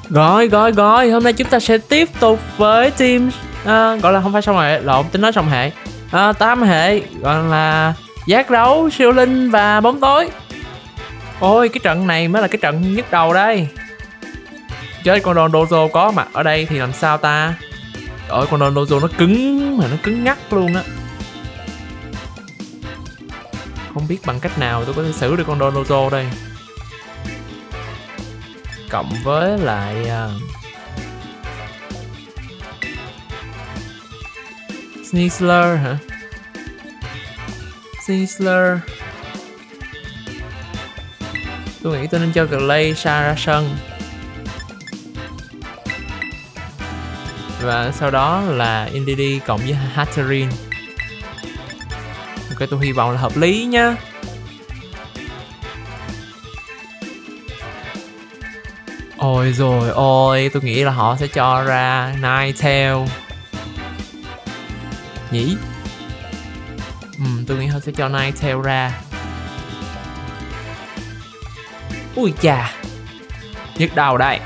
Rồi, hôm nay chúng ta sẽ tiếp tục với team gọi là không phải song hệ, lộn, tính nói song hệ, tam hệ, gọi là giác đấu, siêu linh và bóng tối. Ôi, cái trận này mới là cái trận nhức đầu đây. Chết, con Don Dozo có mặt ở đây thì làm sao ta? Ôi, con Don Dozo nó cứng mà nó cứng ngắc luôn á. Không biết bằng cách nào tôi có thể xử được con Don Dozo đây. Cộng với lại Sneasler hả? Sneasler. Tôi nghĩ tôi nên cho Glacier ra sân. Và sau đó là Indeedee cộng với Hatterene. Ok, tôi hy vọng là hợp lý nhá. Ôi rồi ôi, tôi nghĩ là họ sẽ cho ra Ninetale nhỉ? Tôi nghĩ họ sẽ cho Ninetale ra. Ui chà, nhức đầu đây.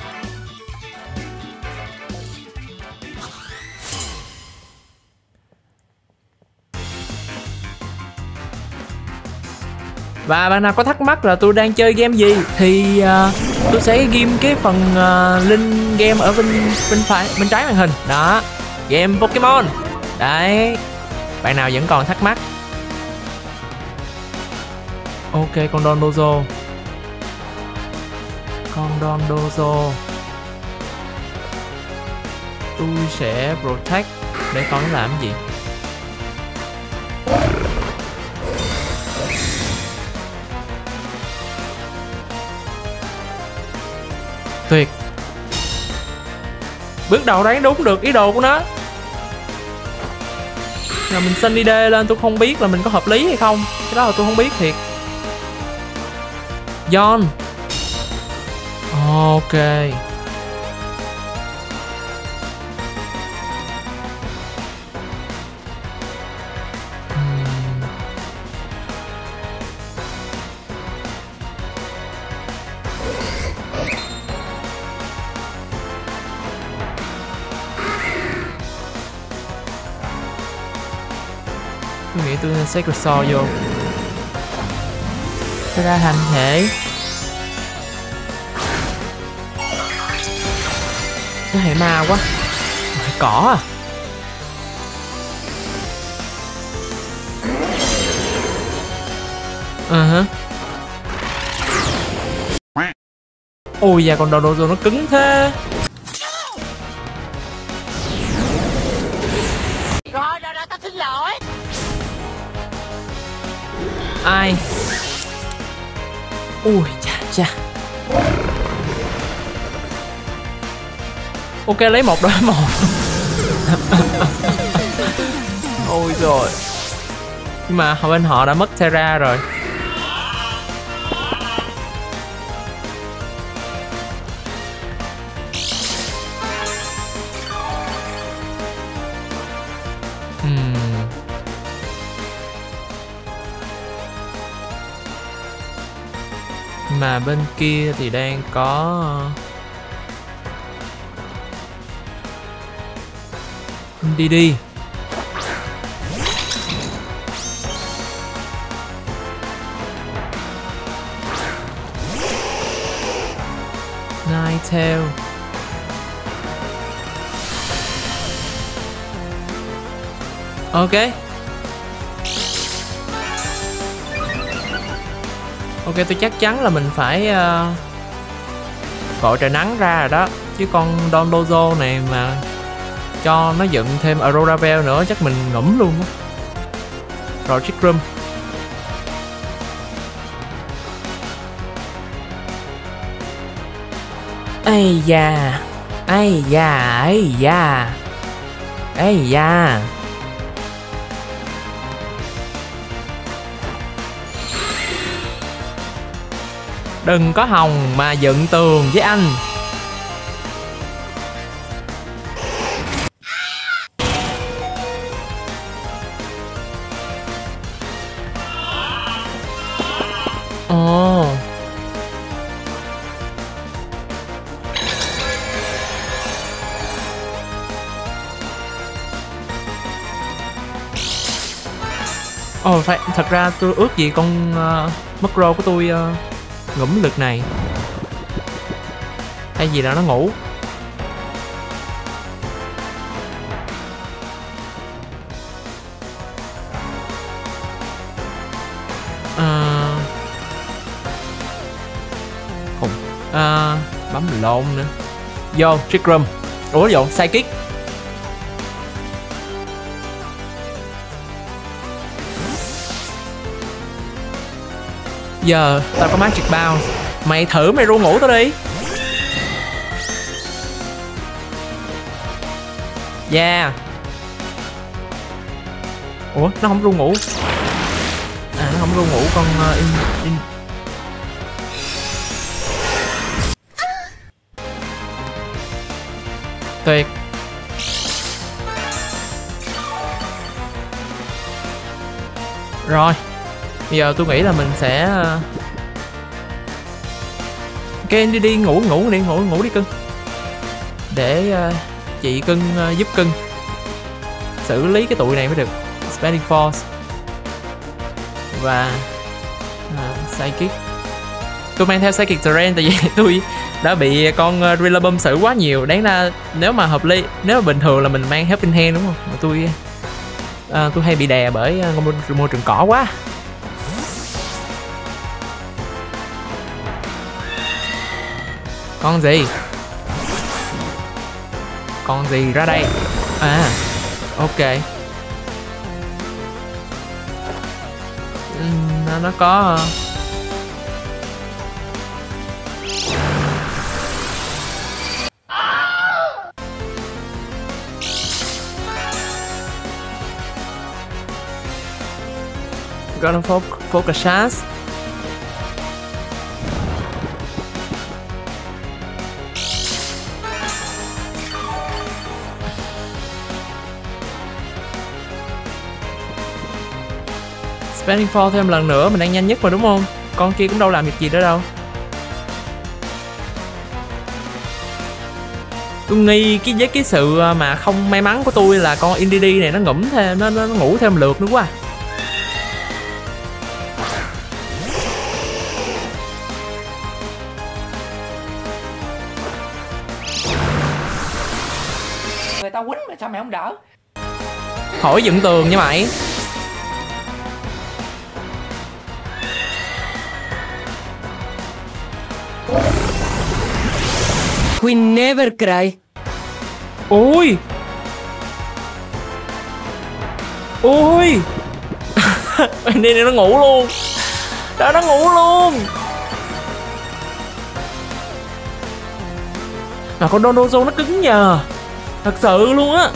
Và bạn nào có thắc mắc là tôi đang chơi game gì thì tôi sẽ ghim cái phần link game ở bên trái màn hình. Đó, game Pokemon. Đấy, bạn nào vẫn còn thắc mắc. Ok, con Don Dozo. Tôi sẽ protect để coi nó làm gì. Tuyệt. Bước đầu đấy đúng được ý đồ của nó. Là mình Sunny Day lên tôi không biết là mình có hợp lý hay không. Cái đó là tôi không biết thiệt. John. Ok. Tôi nghĩ tôi nên Sacred Sword vô. Tôi ra hành thể. Cái hệ ma quá. Hệ cỏ à? Hả? Ôi da, con Dodozo nó cứng thế. Rồi, tao xin lỗi. Ai? Ui chà. Ok, lấy 1 đối 1. Ôi rồi. Nhưng mà bên họ đã mất Terra rồi. Mà bên kia thì đang có Indeedee. Ninetale. Ok. Ok, tôi chắc chắn là mình phải gọi trời nắng ra rồi đó. Chứ con Don Dozo này mà cho nó dựng thêm Aurora Veil nữa chắc mình ngủm luôn á. Rồi Trick Room. Ây da. Đừng có hòng mà dựng tường với anh. Ồ. Ồ, phải, thật ra tôi ước gì con Macro của tôi ngủm lượt này. Hay gì đó nó ngủ. Bấm lộn nữa. Vô, Trick Room. Ủa lộn, Psychic. Giờ tao có Magic Bounce. Mày thử mày ru ngủ tao đi. Yeah. Ủa nó không ru ngủ. À nó không ru ngủ con tuyệt. Rồi bây giờ tôi nghĩ là mình sẽ đi ngủ đi cưng, để chị cưng giúp cưng xử lý cái tụi này mới được. Spending Force và Psychic. Tôi mang theo Psychic Terrain tại vì tôi đã bị con Rillaboom xử quá nhiều. Đáng ra nếu mà hợp lý, nếu mà bình thường là mình mang Helping Hand đúng không, mà tôi hay bị đè bởi môi trường cỏ quá. Con gì ra đây? À ok. Nó có gonna focus chance. Spending Force thêm lần nữa, mình đang nhanh nhất mà đúng không? Con kia cũng đâu làm việc gì nữa đâu. Tôi nghi với cái sự mà không may mắn của tôi là con Indeedee này nó ngủm thêm, nó ngủ thêm lượt nữa quá. Người ta quýnh mà sao mày không đỡ? Khỏi dựng tường nha mày. We never cry. Ôi Indeedee này nó ngủ luôn. Đó, nó ngủ luôn. Mà con Dondozo nó cứng nhờ, thật sự luôn á.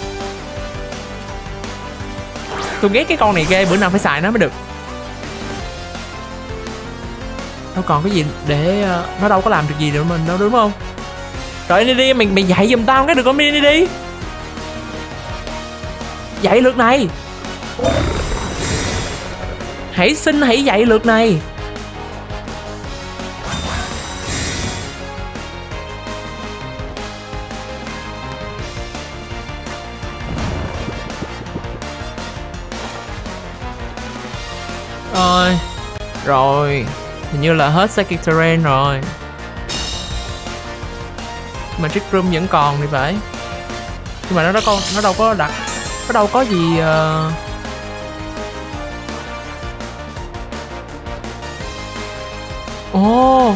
Tôi ghét cái con này ghê, bữa nào phải xài nó mới được. Nó còn cái gì để nó đâu có làm được gì được mình đâu đúng không? Rồi Indeedee, mày dạy giùm tao cái được không Indeedee? Dạy lượt này. Hãy dạy lượt này. Rồi hình như là hết Psychic Terrain rồi. Mà Trick Room vẫn còn thì phải. Nhưng mà nó đâu có đặt, nó đâu có gì Ồ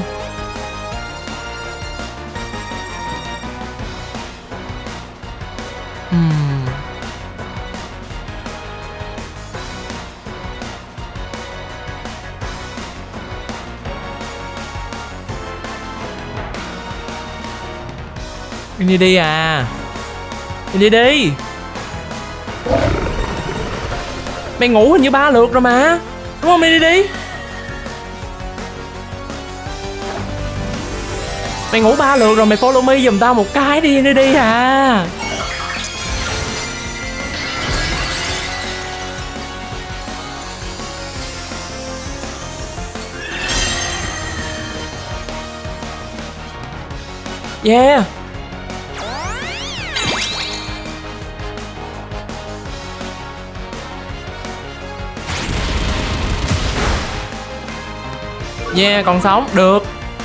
Indeedee à. Indeedee, mày ngủ hình như 3 lượt rồi mà đúng không Indeedee? Mày ngủ 3 lượt rồi, mày follow me giùm tao một cái đi Indeedee à. Yeah. Yeah, còn sống, được.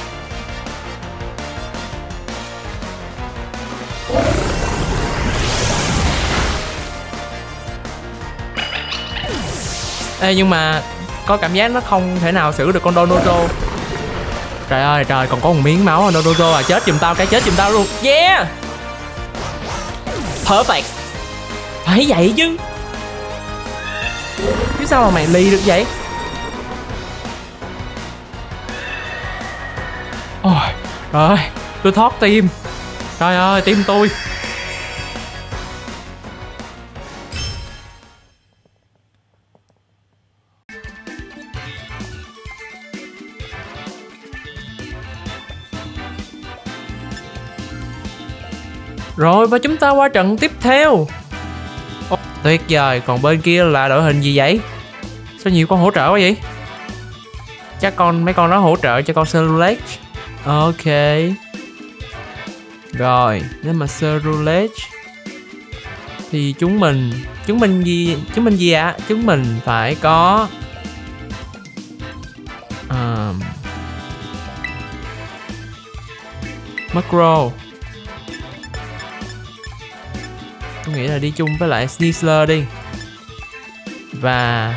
Ê, nhưng mà có cảm giác nó không thể nào xử được con Dondozo. Trời ơi trời, còn có một miếng máu Dondozo à. Chết giùm tao cái, chết giùm tao luôn. Yeah. Perfect. Phải vậy chứ. Chứ sao mà mày ly được vậy? Ôi trời ơi, tôi thoát tim. Trời ơi, tim tôi. Rồi và chúng ta qua trận tiếp theo. Tuyệt vời, còn bên kia là đội hình gì vậy? Sao nhiều con hỗ trợ quá vậy? Chắc mấy con đó hỗ trợ cho con Cerulege. Ok. Rồi, nếu mà Cerulege thì chúng mình gì ạ? Chúng mình phải có Macro. Tôi nghĩ là đi chung với lại Sneasler đi. Và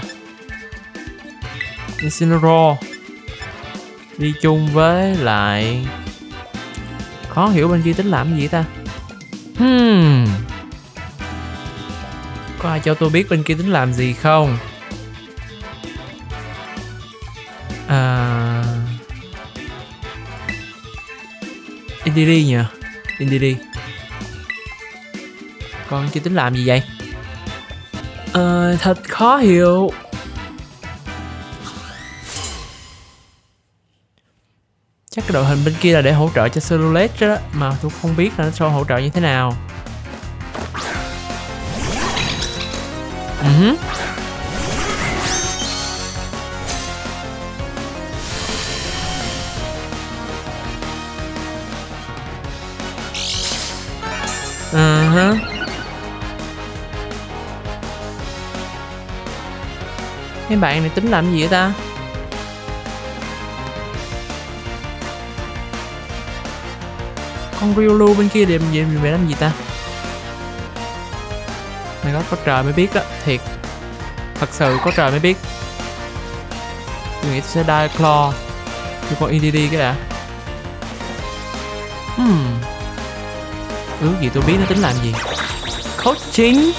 Incineroar đi chung với lại... Khó hiểu bên kia tính làm gì ta. Có ai cho tôi biết bên kia tính làm gì không? Indeedee nhỉ? Indeedee. Con kia tính làm gì vậy? Thật khó hiểu. Chắc cái đội hình bên kia là để hỗ trợ cho Cerulege đó. Mà tôi không biết là nó sẽ hỗ trợ như thế nào. Mấy bạn này tính làm gì vậy ta? Con Riolu bên kia để làm gì ta? Mày có trời mới biết đó, thiệt. Thật sự có trời mới biết. Tôi nghĩ tôi sẽ die Claw cho con Indeedee cái đã. Ước gì tôi biết nó tính làm gì. Coaching.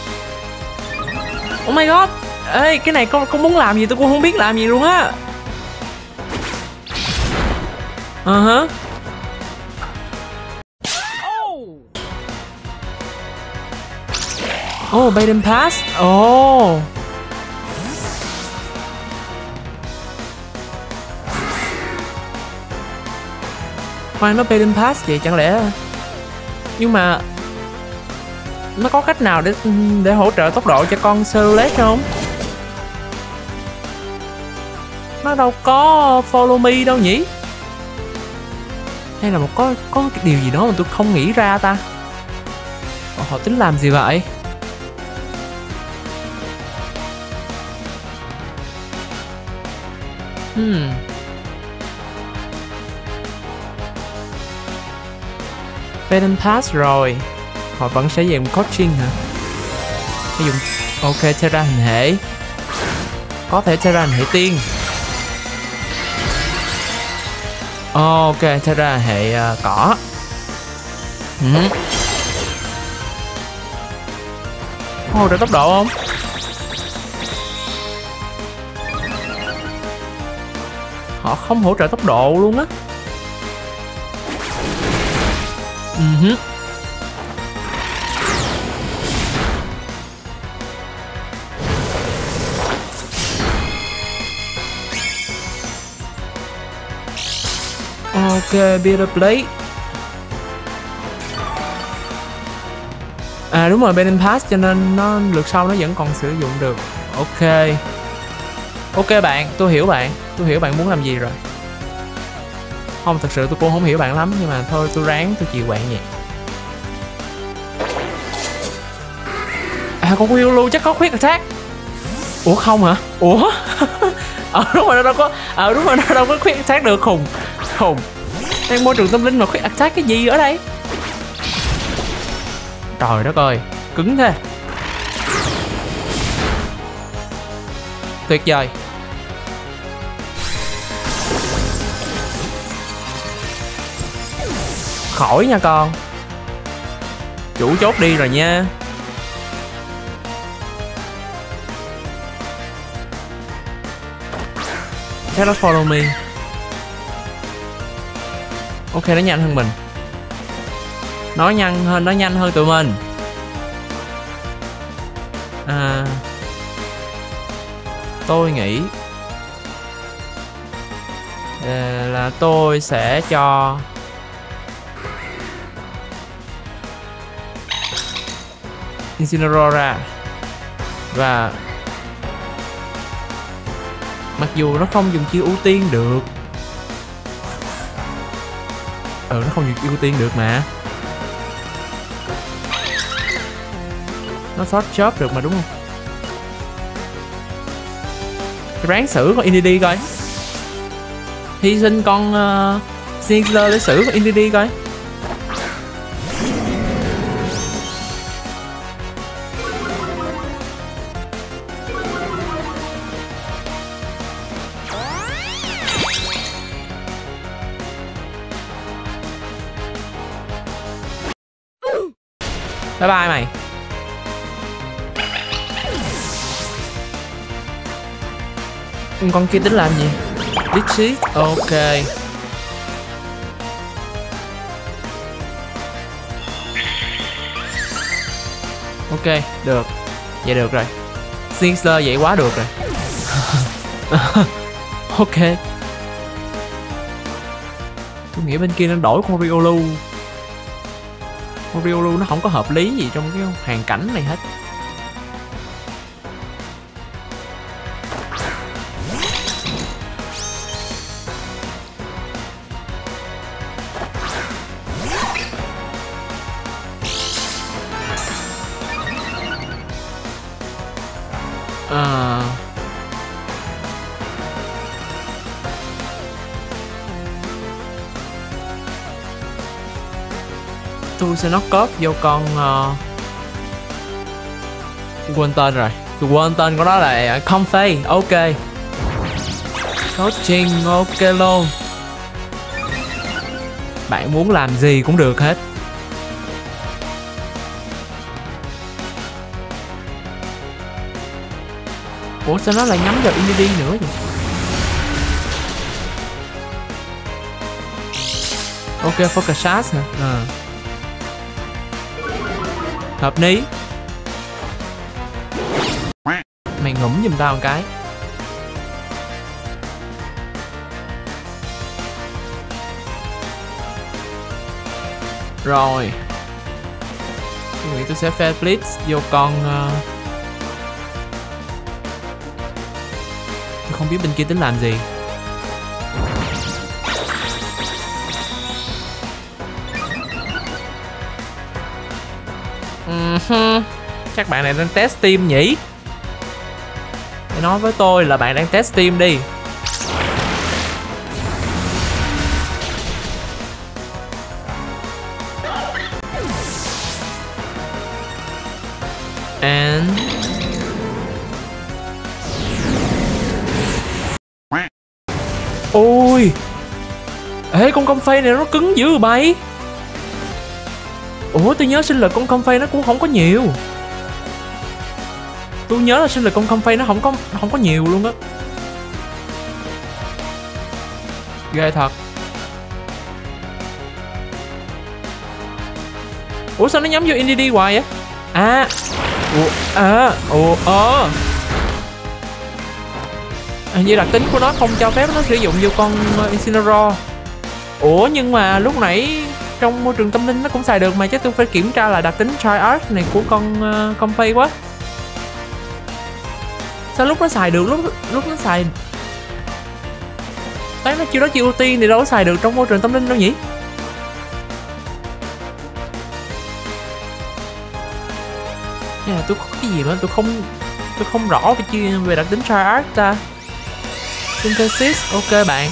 Oh my god. Ê, cái này con muốn làm gì tôi cũng không biết làm gì luôn á. Oh, Baden Pass. Oh. Khoan, nó Baden Pass vậy chẳng lẽ... Nhưng mà nó có cách nào để hỗ trợ tốc độ cho con Cerulege không? Nó đâu có follow me đâu nhỉ? Hay là có cái điều gì đó mà tôi không nghĩ ra ta? Họ tính làm gì vậy? Baden Pass rồi. Họ vẫn sẽ dùng coaching hả? Hay dùng... Ok, Terra hình hệ. Có thể Terra hình hệ tiên. Ok, Terra hệ cỏ. Có hỗ trợ tốc độ không? Họ không hỗ trợ tốc độ luôn á. Ok, Bitter Blade. À đúng rồi, Baden Pass cho nên nó lượt sau nó vẫn còn sử dụng được. Ok. Ok bạn, tôi hiểu bạn. Tôi hiểu bạn muốn làm gì rồi. Không, thật sự tôi cũng không hiểu bạn lắm. Nhưng mà thôi tôi ráng tôi chịu bạn vậy. À con Riolu chắc có khuyết attack. Ủa không hả? Ủa Đúng rồi, nó đâu có. Đúng rồi, nó đâu có quick attack được. Khùng. Đang môi trường tâm linh mà quick attack cái gì ở đây? Trời đất ơi, cứng thế. Tuyệt vời. Khỏi nha con. Chủ chốt đi rồi nha. Cannot follow me. Ok, nó nhanh hơn mình. Nó nhanh hơn tụi mình. Tôi nghĩ là tôi sẽ cho Incineroar ra. Và mặc dù nó không dùng chiêu ưu tiên được. Nó không dùng chiêu ưu tiên được mà. Nó short chop được mà đúng không? Ráng xử con Indeedee coi. Hy sinh con Sinclair để xử con Indeedee coi. Bye bye mày. Con kia tính làm gì? Dixit. Ok. Ok, được. Vậy được rồi. Sinclair vậy quá được rồi. Ok. Tôi nghĩ bên kia nó đổi con Riolu. Con Riolu nó không có hợp lý gì trong cái hoàn cảnh này hết. Tôi sẽ knock off vô con quên tên rồi. Tôi quên tên của nó là Comfey. Ok. Coaching. Ok luôn. Bạn muốn làm gì cũng được hết. Ủa sao nó lại nhắm vào Indeedee nữa vậy? Ok, focus shot hả? Hợp lý. Mày ngủm giùm tao một cái. Rồi. Tôi nghĩ tôi sẽ fair blitz vô con tôi không biết bên kia tính làm gì. Chắc bạn này đang test team nhỉ? Hãy nói với tôi là bạn đang test team đi. And ôi, ê con Comfey này nó cứng dữ bay. Ủa tôi nhớ sinh lực con Comfey nó cũng không có nhiều. Tôi nhớ là sinh lực con Comfey nó không có nhiều luôn á. Ghê thật. Ủa sao nó nhắm vô Indeedee hoài vậy? Hình như đặc tính của nó không cho phép nó sử dụng vô con Incineroar. Ủa nhưng mà lúc nãy trong môi trường tâm linh nó cũng xài được mà, chứ tôi phải kiểm tra lại đặc tính Triarch này của con Comfey quá. Sao lúc nó xài được, lúc nó xài đấy nó chưa đó chiêu ưu tiên thì đâu có xài được trong môi trường tâm linh đâu nhỉ? Hay là tôi có cái gì mà tôi không rõ về đặc tính Triarch ta. Synthesis, ok bạn.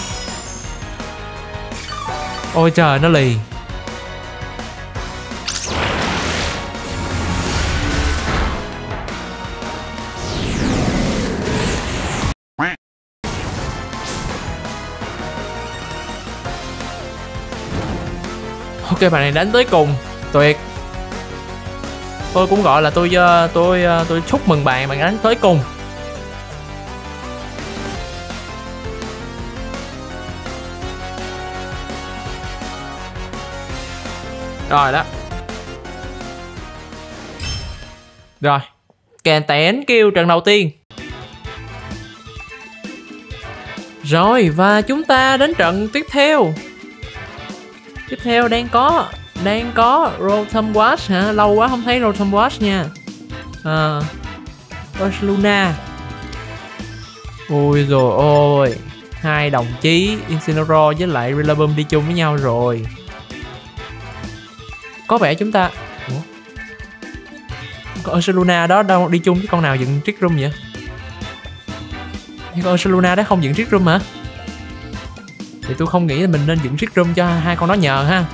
Ôi trời, nó lì. Ok, bạn này đánh tới cùng. Tuyệt. Tôi cũng gọi là tôi chúc mừng bạn đánh tới cùng. Rồi đó. Rồi, kèn tén kêu trận đầu tiên. Rồi, và chúng ta đến trận tiếp theo. Tiếp theo đang có Rotom Watch hả? Lâu quá không thấy Rotom Watch nha. Ursaluna. Ôi rồi ôi, hai đồng chí Incineroar với lại Rillaboom đi chung với nhau rồi. Có vẻ chúng ta... Ủa? Con Ursaluna đó đâu đi chung với con nào dựng Trick Room vậy? Con Ursaluna đó không dựng Trick Room hả? Thì tôi không nghĩ là mình nên dựng Trick Room cho hai con đó nhờ ha.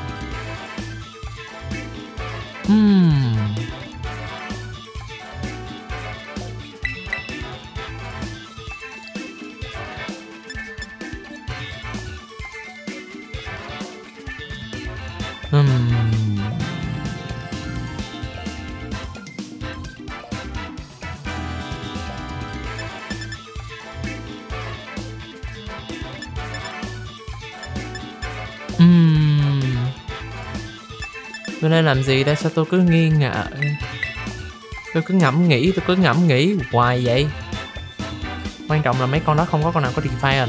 Tôi nên làm gì đây? Sao tôi cứ nghi ngờ, tôi cứ ngẫm nghĩ hoài vậy. Quan trọng là mấy con đó không có con nào có Defiant.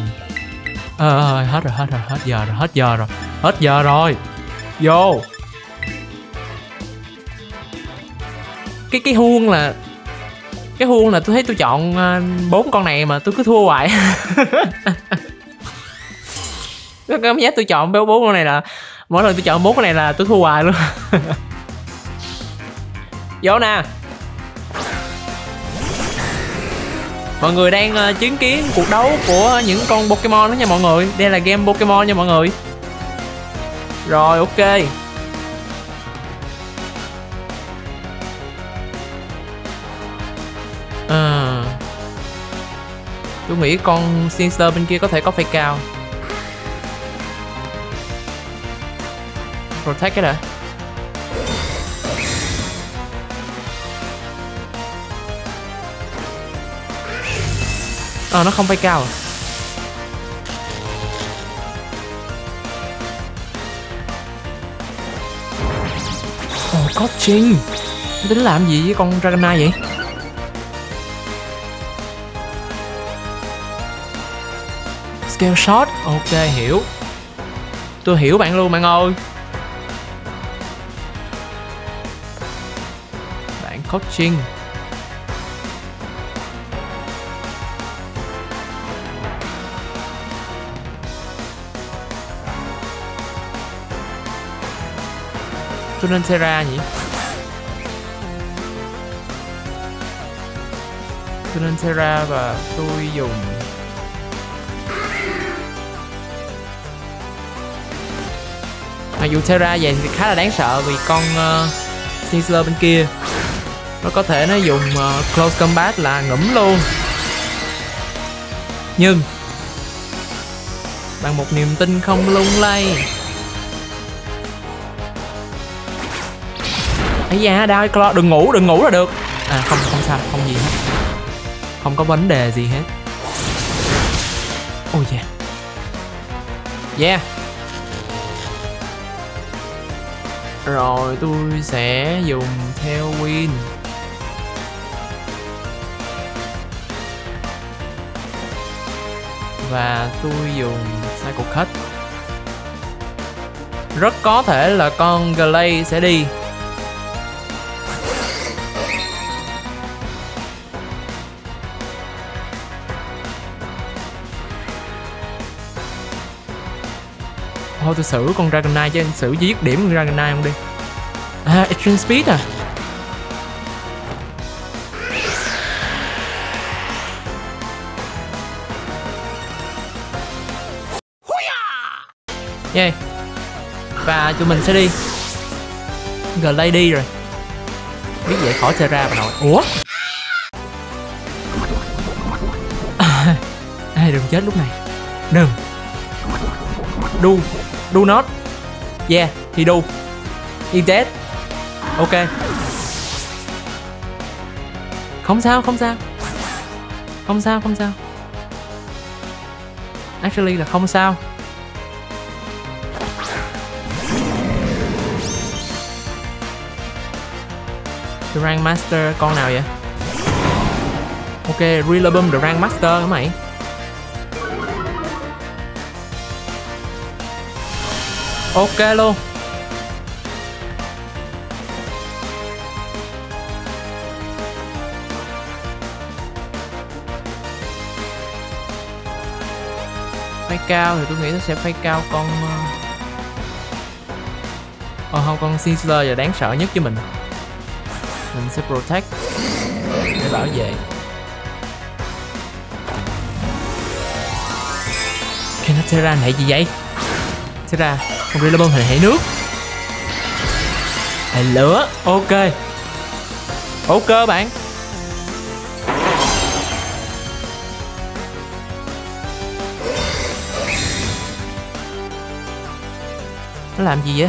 Hết giờ rồi. Vô. Cái huông là tôi thấy tôi chọn 4 con này mà tôi cứ thua hoài. Cái cảm giác tôi chọn 4 con này là mỗi lần tôi chọn 4 con này là tôi thua hoài luôn. Vô nè. Mọi người đang chứng kiến cuộc đấu của những con Pokemon đó nha mọi người. Đây là game Pokemon nha mọi người. Rồi ok. Tôi nghĩ con Sinster bên kia có thể có phây cao. Protect cái đã. Nó không phây cao à? Coaching. Tôi tính làm gì với con Dragonite vậy? Scale shot. Ok, hiểu. Tôi hiểu bạn luôn bạn ơi. Bạn coaching. Tôi nên Terra nhỉ? Tôi nên Terra và tôi dùng mặc dù Terra về thì khá là đáng sợ vì con Sizzler bên kia nó có thể nó dùng Close Combat là ngủm luôn. Nhưng bằng một niềm tin không lung lay. Ấy da, đau Claw, đừng ngủ là được. Không sao, không gì hết. Không có vấn đề gì hết. Oh yeah. Yeah. Rồi tôi sẽ dùng theo Win. Và tôi dùng Cycle Cut. Rất có thể là con Glade sẽ đi. Thôi tôi xử con Dragonite chứ, anh xử dứt điểm con Dragonite không đi. Extreme Speed à? Yeah. Và tụi mình sẽ đi Glady rồi. Biết vậy khỏi Terra bà nội. Ủa? Đừng chết lúc này. Đừng. Do not. Yeah, he do. He dead. Ok. Không sao. Actually là không sao. The Rank Master con nào vậy? Ok, Rillaboom The Rank Master hả mày? Ok luôn. Phái cao thì tôi nghĩ nó sẽ phái cao con không, con Sizzler là đáng sợ nhất cho mình. Mình sẽ protect để bảo vệ. Cái nó Terra này gì vậy? Terra, con Rillaboom hình hệ nước. Hệ lửa. Ok bạn. Nó làm gì vậy?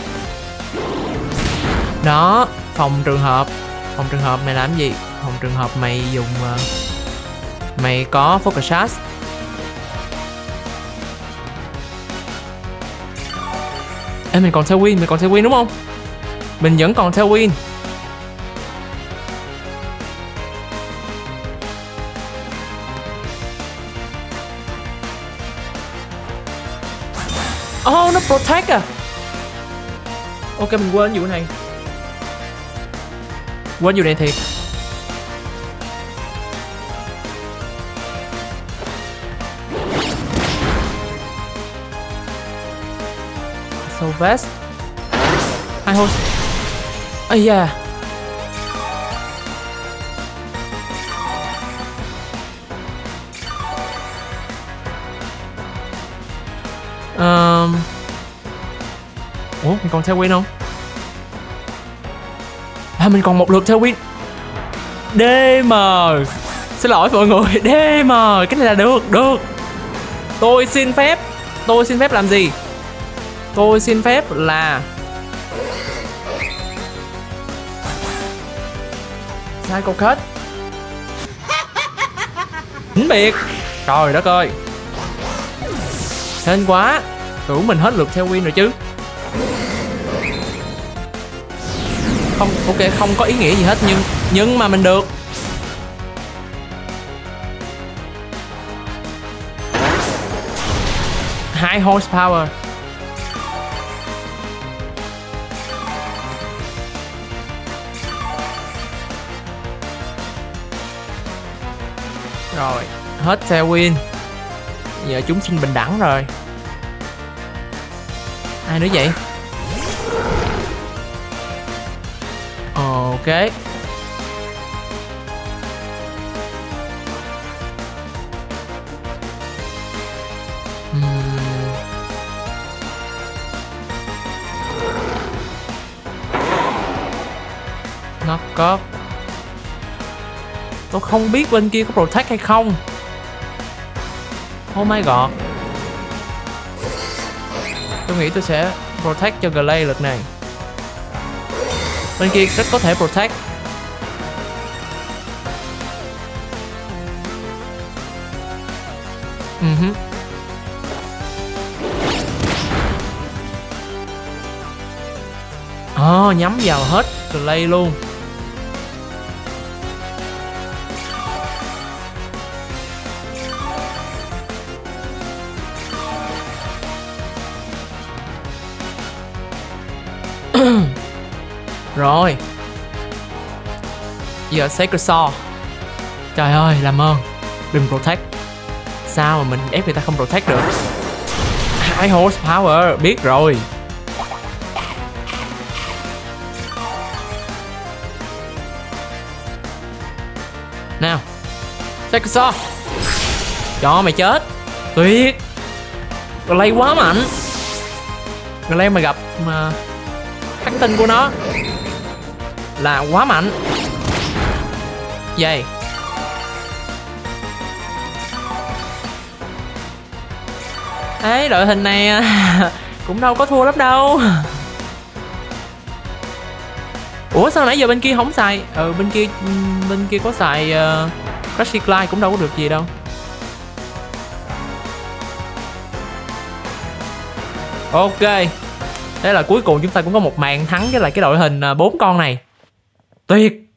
Đó, phòng trường hợp mày làm gì? Phòng trường hợp mày dùng mày có focus shot. Ê, mình còn Tailwind đúng không? Mình vẫn còn Tailwind. Oh, nó protect à? Ok, mình quên vụ này. Thiệt. So vest. Hai hôn. Ây da. Ủa, mình còn Tailwind không? Mình còn một lượt Tailwind. DM. Xin lỗi mọi người. DM. Cái này là được. Tôi xin phép làm gì? Tôi xin phép là sai câu kết. Tính biệt. Trời đất ơi. Hên quá. Tưởng mình hết lượt Tailwind rồi chứ. Không, ok, không có ý nghĩa gì hết nhưng mà mình được. High horsepower. Rồi, hết Tailwind. Giờ chúng sinh bình đẳng rồi. Ai nữa vậy? Ok. Knock off. Tôi không biết bên kia có protect hay không. Oh my god. Tôi nghĩ tôi sẽ protect cho Glade lượt này. Bên kia rất có thể protect. Nhắm vào hết Glade luôn. Rồi. Giờ Sacred Saw. Trời ơi, làm ơn đừng protect. Sao mà mình ép người ta không protect được? High horsepower, biết rồi. Nào, Sacred Saw. Cho mày chết. Tuyệt. Lay quá mạnh. Glam mà gặp mà khắc tinh của nó là quá mạnh. Vậy ấy, đội hình này cũng đâu có thua lắm đâu. Ủa sao nãy giờ bên kia không xài? Bên kia có xài Crash Clyde cũng đâu có được gì đâu. Ok, thế là cuối cùng chúng ta cũng có một màn thắng với lại cái đội hình 4 con này. Tuyệt.